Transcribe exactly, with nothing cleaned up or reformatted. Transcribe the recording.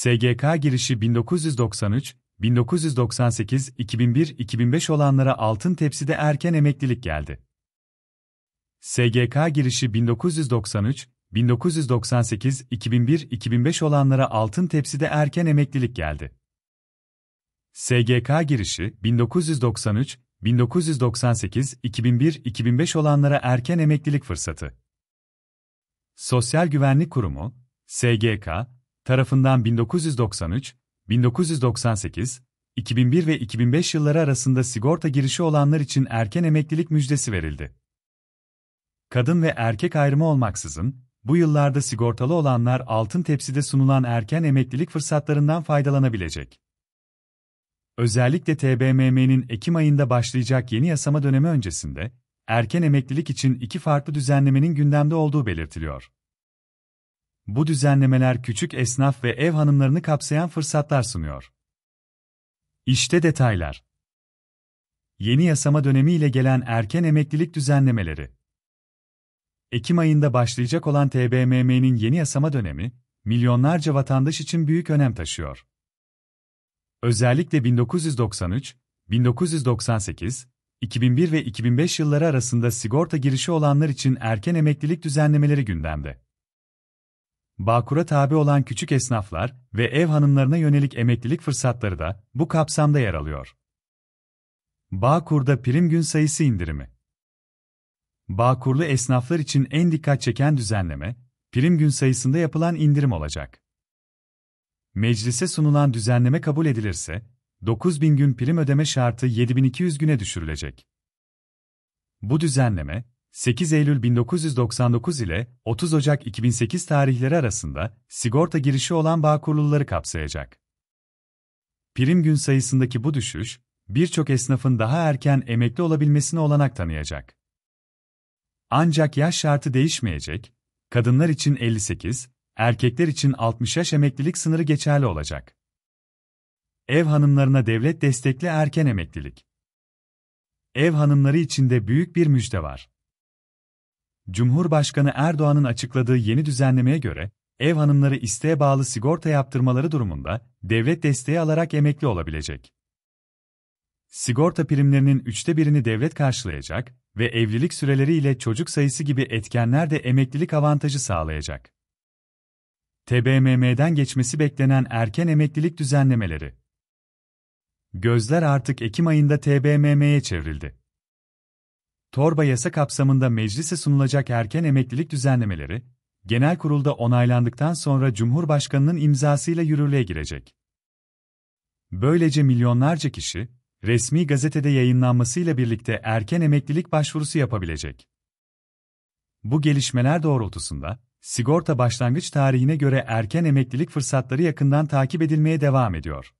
G K girişi bin dokuz yüz doksan üç, bin dokuz yüz doksan sekiz, iki bin bir, iki bin beş olanlara altın tepside erken emeklilik geldi. S G K girişi bin dokuz yüz doksan üç, bin dokuz yüz doksan sekiz, iki bin bir, iki bin beş olanlara altın tepside erken emeklilik geldi. S G K girişi bin dokuz yüz doksan üç, bin dokuz yüz doksan sekiz, iki bin bir, iki bin beş olanlara erken emeklilik fırsatı. Sosyal Güvenlik Kurumu, S G K, tarafından bin dokuz yüz doksan üç, bin dokuz yüz doksan sekiz, iki bin bir ve iki bin beş yılları arasında sigorta girişi olanlar için erken emeklilik müjdesi verildi. Kadın ve erkek ayrımı olmaksızın, bu yıllarda sigortalı olanlar altın tepside sunulan erken emeklilik fırsatlarından faydalanabilecek. Özellikle T B M M'nin Ekim ayında başlayacak yeni yasama dönemi öncesinde, erken emeklilik için iki farklı düzenlemenin gündemde olduğu belirtiliyor. Bu düzenlemeler küçük esnaf ve ev hanımlarını kapsayan fırsatlar sunuyor. İşte detaylar. Yeni yasama dönemiyle gelen erken emeklilik düzenlemeleri. Ekim ayında başlayacak olan T B M M'nin yeni yasama dönemi, milyonlarca vatandaş için büyük önem taşıyor. Özellikle bin dokuz yüz doksan üç, bin dokuz yüz doksan sekiz, iki bin bir ve iki bin beş yılları arasında sigorta girişi olanlar için erken emeklilik düzenlemeleri gündemde. Bağkur'a tabi olan küçük esnaflar ve ev hanımlarına yönelik emeklilik fırsatları da bu kapsamda yer alıyor. Bağkur'da prim gün sayısı indirimi. Bağkurlu esnaflar için en dikkat çeken düzenleme, prim gün sayısında yapılan indirim olacak. Meclise sunulan düzenleme kabul edilirse, dokuz bin gün prim ödeme şartı yedi bin iki yüz güne düşürülecek. Bu düzenleme, sekiz Eylül bin dokuz yüz doksan dokuz ile otuz Ocak iki bin sekiz tarihleri arasında sigorta girişi olan Bağkurluları kapsayacak. Prim gün sayısındaki bu düşüş, birçok esnafın daha erken emekli olabilmesine olanak tanıyacak. Ancak yaş şartı değişmeyecek, kadınlar için elli sekiz, erkekler için altmış yaş emeklilik sınırı geçerli olacak. Ev hanımlarına devlet destekli erken emeklilik. Ev hanımları için de büyük bir müjde var. Cumhurbaşkanı Erdoğan'ın açıkladığı yeni düzenlemeye göre, ev hanımları isteğe bağlı sigorta yaptırmaları durumunda devlet desteği alarak emekli olabilecek. Sigorta primlerinin üçte birini devlet karşılayacak ve evlilik süreleri ile çocuk sayısı gibi etkenler de emeklilik avantajı sağlayacak. T B M M'den geçmesi beklenen erken emeklilik düzenlemeleri. Gözler artık Ekim ayında T B M M'ye çevrildi. Torba yasa kapsamında meclise sunulacak erken emeklilik düzenlemeleri, genel kurulda onaylandıktan sonra Cumhurbaşkanı'nın imzasıyla yürürlüğe girecek. Böylece milyonlarca kişi, resmi gazetede yayınlanmasıyla birlikte erken emeklilik başvurusu yapabilecek. Bu gelişmeler doğrultusunda, sigorta başlangıç tarihine göre erken emeklilik fırsatları yakından takip edilmeye devam ediyor.